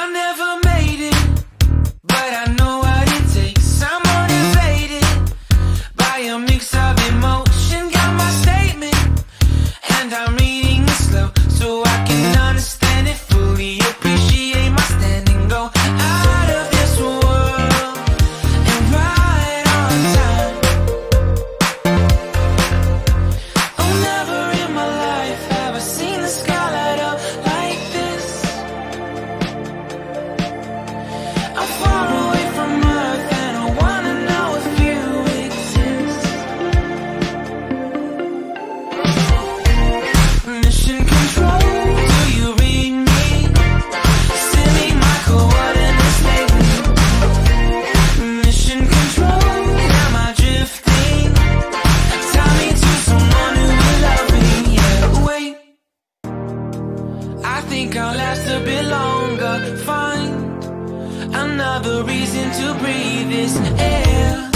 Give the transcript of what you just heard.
I never made it, but I know what it takes. I'm motivated by a mix of emotion. Got my statement, and I'm reading it slow so I can understand it fully. Appreciate my standing, go out of this world and right on time. Oh, never in my life have I seen the sky light up like this. I'm far away from Earth and I wanna know if you exist. Mission control, do you read me? Send me my coordinates lately. Mission control, am I drifting? Tie me to someone who will love me. Yeah, wait, I think I'll last a bit longer. Find another reason to breathe this air.